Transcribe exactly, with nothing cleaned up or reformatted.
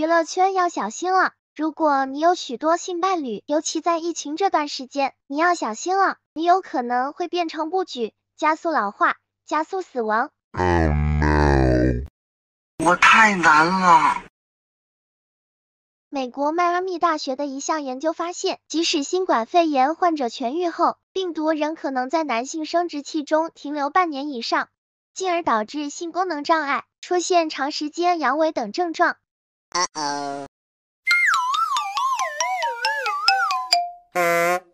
娱乐圈要小心了。如果你有许多性伴侣，尤其在疫情这段时间，你要小心了，你有可能会变成不举，加速老化，加速死亡。 Oh no！ 我太难了。 美国迈阿密大学的一项研究发现，即使新冠肺炎患者痊愈后，病毒仍可能在男性生殖器中停留半年以上，进而导致性功能障碍，出现长时间阳痿等症状。Uh-oh.